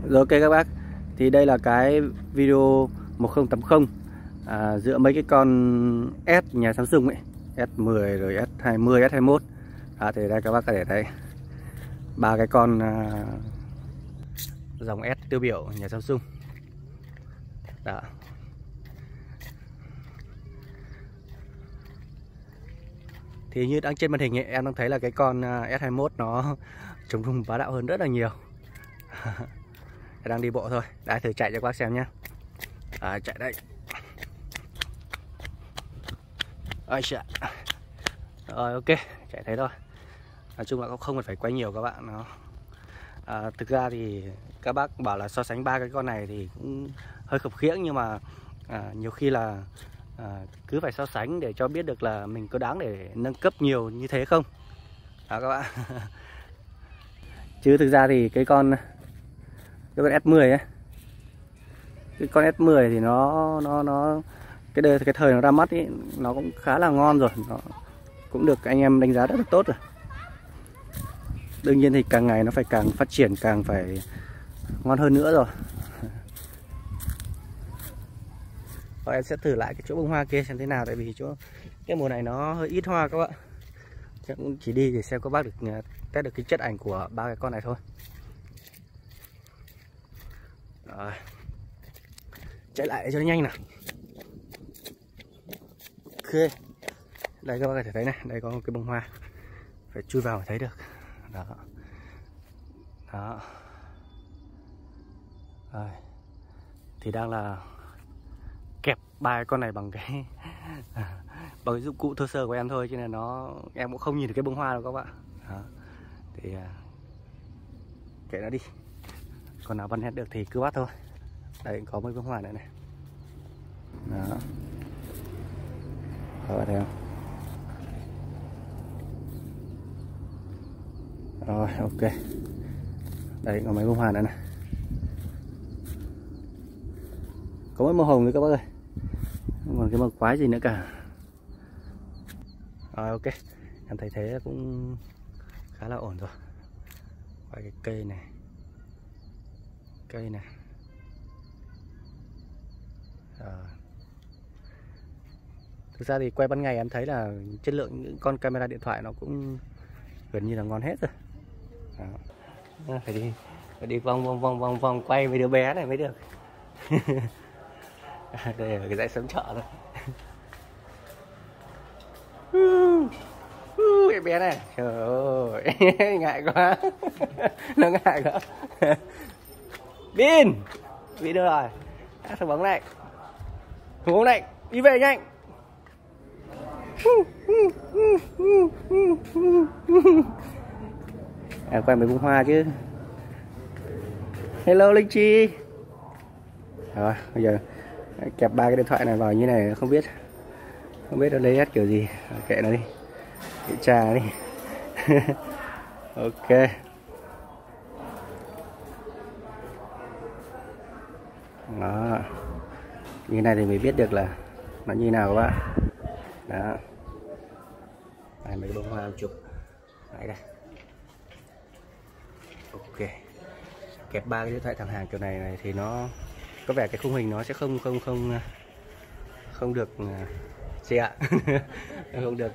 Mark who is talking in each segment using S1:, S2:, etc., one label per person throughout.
S1: Rồi ok các bác, thì đây là cái video 1080 giữa mấy cái con S nhà Samsung ấy, S10 rồi S20, S21. Thì đây các bác có thể thấy ba cái con dòng S tiêu biểu nhà Samsung. Đó. Thì như đang trên màn hình ấy, em đang thấy là cái con S21 nó chống rung bá đạo hơn rất là nhiều. Đang đi bộ thôi, đã thử chạy cho các bác xem nhé. Chạy đây. Rồi ok, chạy thấy thôi. Nói chung là cũng không cần phải quay nhiều các bạn. Nó thực ra thì các bác bảo là so sánh ba cái con này thì cũng hơi khập khiễng, nhưng mà nhiều khi là cứ phải so sánh để cho biết được là mình có đáng để nâng cấp nhiều như thế không. Đó các bạn. Chứ thực ra thì cái con S10 ấy, cái con S10 thì nó cái thời nó ra mắt ấy, nó cũng khá là ngon rồi, nó cũng được anh em đánh giá rất là tốt rồi. Đương nhiên thì càng ngày nó phải càng phát triển, càng phải ngon hơn nữa rồi. Và em sẽ thử lại cái chỗ bông hoa kia xem thế nào, tại vì chỗ cái mùa này nó hơi ít hoa các bạn. Chắc cũng chỉ đi để xem các bác được test được cái chất ảnh của ba cái con này thôi. Rồi. Chạy lại cho nó nhanh nào. Ok. Đây các bác có thể thấy này, đây có một cái bông hoa. Phải chui vào để thấy được. Đó. Đó. Rồi. Thì đang là kẹp ba cái con này bằng cái bằng cái dụng cụ thô sơ của em thôi, cho nên em cũng không nhìn được cái bông hoa đâu các bạn. Đó. Thì kệ nó đi, còn nào bắt hết được thì cứ bắt thôi. Đây có mấy bông hoa nữa này. Đó. Các bạn thấy không? Rồi ok. Đây có mấy bông hoa nữa này. Có mấy màu hồng nữa các bác ơi. Không còn cái màu quái gì nữa cả. Rồi ok. Em thấy thế cũng khá là ổn rồi. Quay cái cây này. Cây này. Thực ra thì quay ban ngày em thấy là chất lượng những con camera điện thoại nó cũng gần như là ngon hết rồi. Đó. Phải đi vòng quay với đứa bé này mới được. Đây là cái dãy sớm chợ thôi. Cái bé này, trời ơi, ngại quá. Nó ngại quá. Bin, bị đâu rồi? Thằng bóng này, thằng bóng này, đi về nhanh. Quay mấy bông hoa chứ. Hello Linh Chi. Rồi bây giờ kẹp ba cái điện thoại này vào như này, không biết nó lấy hết kiểu gì. Kệ nó đi, kệ trà đi. Ok. Đó, như này thì mới biết được là nó như nào các bạn. Đó. Đây, mấy bông hoa chụp đấy đây. Ok. Kẹp ba cái điện thoại thẳng hàng kiểu này thì nó có vẻ cái khung hình nó sẽ không được gì ạ. Không được.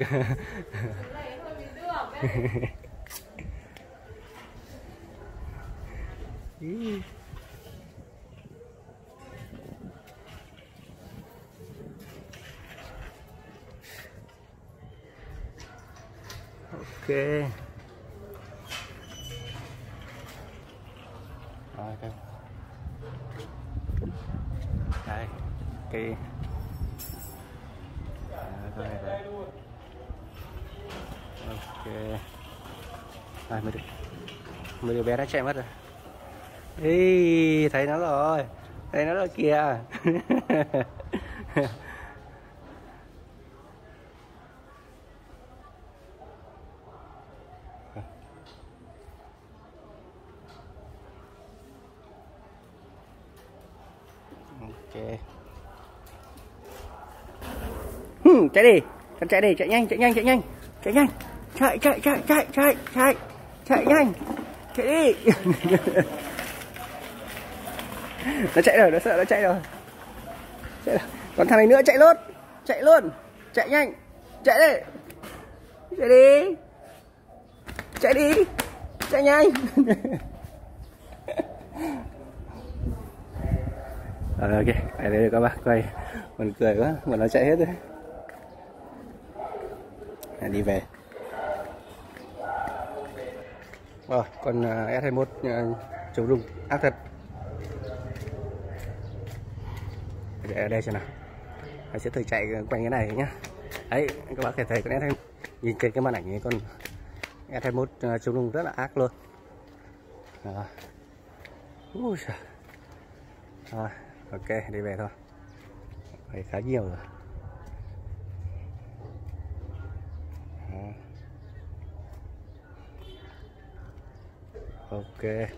S1: Ok. Rồi đây. Đây, cái ok. Đây, mấy đứa bé đã chạy mất rồi. Ý, thấy nó rồi. Thấy nó rồi kìa. Ok. Chạy đi, chạy đi, chạy nhanh, chạy nhanh, chạy nhanh, chạy nhanh, chạy nhanh, chạy đi. Nó chạy rồi, nó sợ nó chạy rồi. Còn thằng này nữa chạy luôn. Chạy luôn. Chạy nhanh. Chạy đi. Chạy đi. Chạy đi. Chạy nhanh. Ok, đây đây các bác quay. Mình cười quá, mà nó chạy hết rồi. Đi về. Con S21 chống rung ác thật. Ở đây xem nào. Mình sẽ thử chạy quanh cái này nhá. Đấy, các bác có thể thấy con S21 nhìn trên cái màn ảnh này, con S21 chống rung rất là ác luôn. Đó. Ui giời. Rồi, ok, đi về thôi. Phải khá nhiều rồi. Đó. Ok.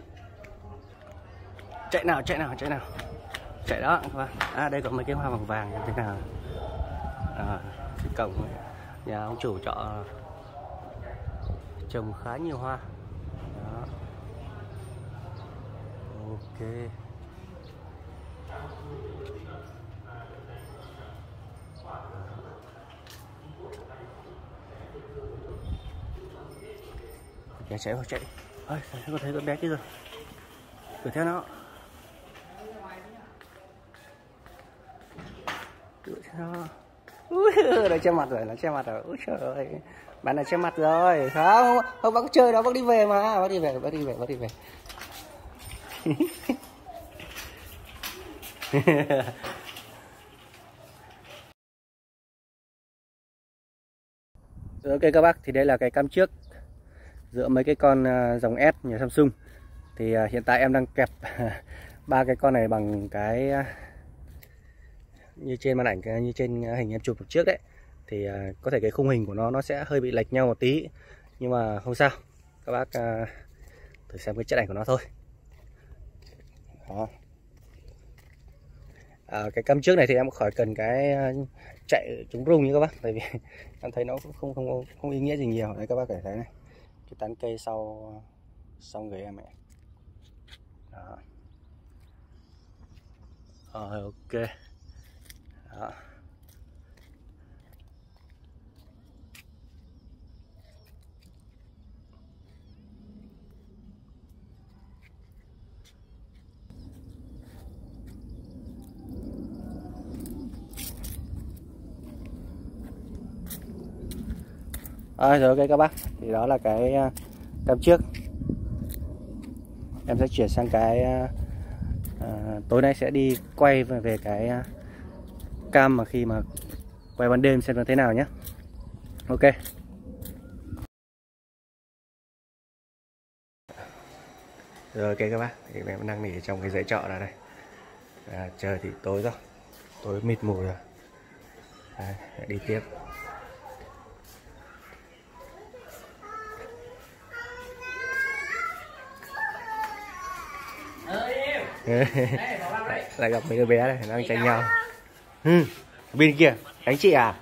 S1: Chạy nào, chạy nào, chạy nào. Chạy đó các bạn. À đây có mấy cái hoa vàng vàng như thế nào. Cái cổng nhà ông chủ trọ trồng khá nhiều hoa. Đó. Ok. Chạy thôi chạy. Ôi, có thấy con bé kia rồi. Đuổi theo nó. Đuổi theo nó. Ui, nó che mặt rồi, nó che mặt rồi. Ui trời ơi. Bạn này che mặt rồi. Không, không bác chơi đó, bác đi về mà. Bác đi về, bác đi về, bác đi về. Ok các bác, thì đây là cái cam trước giữa mấy cái con dòng S nhà Samsung. Thì hiện tại em đang kẹp ba cái con này bằng cái như trên màn ảnh, như trên hình em chụp được trước đấy. Thì có thể cái khung hình của nó sẽ hơi bị lệch nhau một tí, nhưng mà không sao, các bác thử xem cái chất ảnh của nó thôi. Đó. Cái cam trước này thì em khỏi cần cái chạy chống rung như các bác, tại vì em thấy nó cũng không ý nghĩa gì nhiều. Đấy các bác có thể thấy này, cái tán cây sau người em này. Đó. Rồi ok. Đó. Rồi ok các bác, thì đó là cái cam trước. Em sẽ chuyển sang cái tối nay sẽ đi quay về cái cam mà khi mà quay ban đêm xem nó thế nào nhé. Ok. Rồi ok các bác, thì em đang nghỉ trong cái dãy trọ này đây. Trời thì tối rồi, tối mịt mù rồi. Đấy, đi tiếp. Lại gặp mấy đứa bé này đang tranh nhau. Bên kia đánh chị à?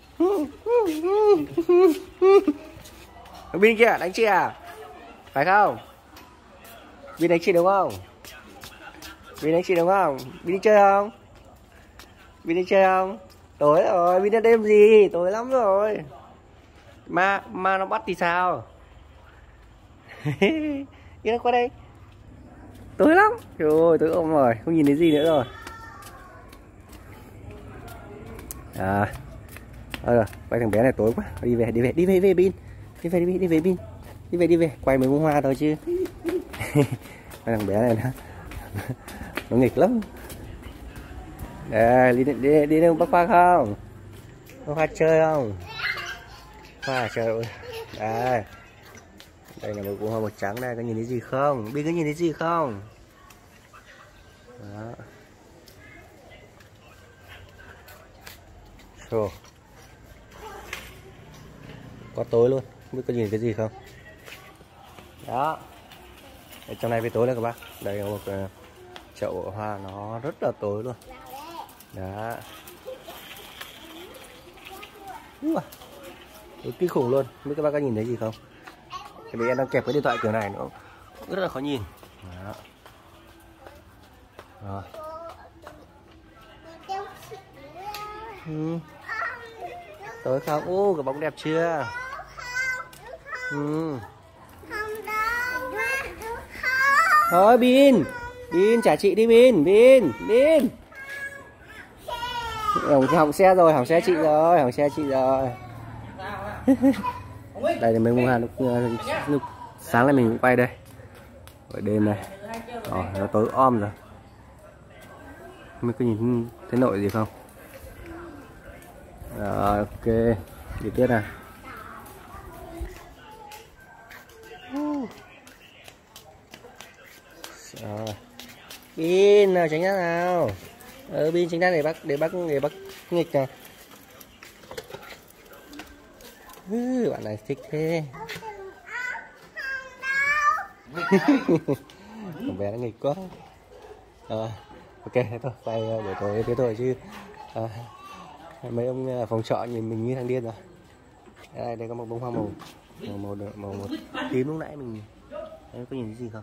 S1: Bên kia đánh chị à? Phải không? Bên đánh chị đúng không? Bên đánh chị đúng không? Bên đi chơi không? Bên đi chơi không? Tối rồi, bên đi đêm gì? Tối lắm rồi. Ma nó bắt thì sao? Yên qua đây. Tối lắm. Trời ơi, tối ôm rồi, không nhìn thấy gì nữa rồi. Rồi, quay thằng bé này tối quá. Đi về Bin. Đi về Bin. Đi về. Quay mấy bông hoa thôi chứ. Quay thằng bé này nó nghịch lắm. Đây, đi đâu bác Khoa không? Bác Khoa chơi không? Khoa trời ơi. Đây là một bông hoa màu trắng đây, có nhìn thấy gì không? Bin có nhìn thấy gì không? Đó. Rồi. Có tối luôn, không biết có nhìn cái gì không. Đó. Ở trong này với tối đây các bác. Đây là một chậu hoa nó rất là tối luôn. Đó. Kinh khủng luôn, không biết các bác có nhìn thấy gì không. Thì bây em đang kẹp cái điện thoại kiểu này nữa, rất là khó nhìn. Đó. Rồi. Ừ. Tối không? Ô, cái bóng đẹp chưa? Ừ. Thôi Bin, Bin trả chị đi Bin, Bin. Hỏng xe rồi, hỏng xe chị rồi, hỏng xe chị rồi. Đây là mấy bông hoa lúc sáng nay mình cũng quay đây. Buổi đêm này. Nó tối om rồi. Mình có nhìn thấy nội gì không? Rồi, ok. Đi tiếp nào. Rồi. Bin nào tránh ra nào. Bin tránh ra để bác nghịch này. Bạn này thích thế. Con bé nó nghịch quá. Ok thế thôi, quay buổi tối thế thôi chứ. Mấy ông phòng trọ nhìn mình như thằng điên rồi. Đây có một bông hoa màu tím lúc nãy mình có nhìn thấy gì không?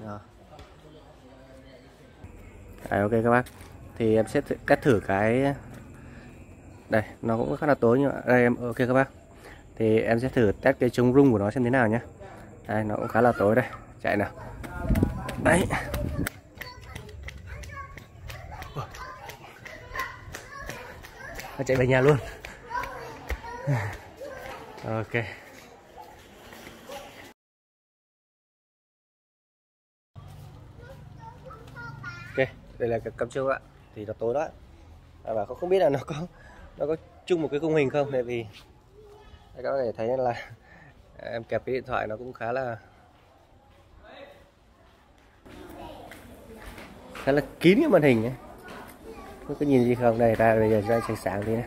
S1: Ok các bác, thì em sẽ cắt thử cái đây, nó cũng khá là tối nhưng mà đây em ok các bác, thì em sẽ thử test cái chống rung của nó xem thế nào nhé. Đây nó cũng khá là tối đây, chạy nào đấy. Nó chạy về nhà luôn. Ok. Ok, đây là cái cắm trâu ạ. Thì nó tối đó. Và không biết là nó có chung một cái khung hình không, tại vì các bạn có thể thấy là em kẹp cái điện thoại nó cũng khá là kín cái màn hình ấy. Có nhìn gì không? Đây bây giờ ra sáng tí này.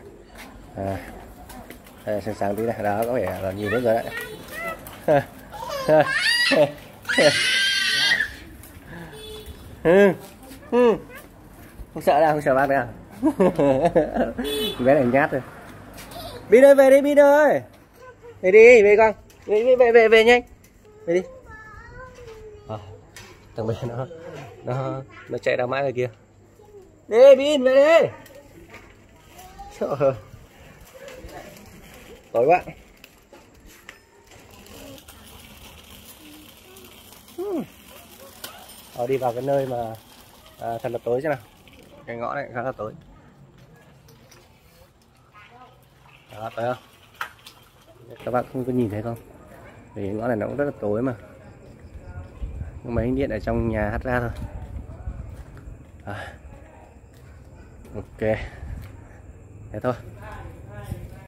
S1: Sáng tí này, đó có vẻ là nhìn được rồi đấy. Không sợ đâu, không sợ bác đâu. Bé này nhát rồi. Bin ơi, về đi Bin ơi. Về đi, về con. Về nhanh. Về đi. Thằng bé nó chạy ra mãi rồi kìa. Đi Bin, về đi. Trời ơi. Tối quá. Đi vào cái nơi mà thật là tối chứ nào. Cái ngõ này khá là tối. Đó, thấy không? Các bạn không có nhìn thấy không? Vì ngõ này nó cũng rất là tối mà. Mấy điện ở trong nhà hắt ra thôi. Ok. Thế thôi.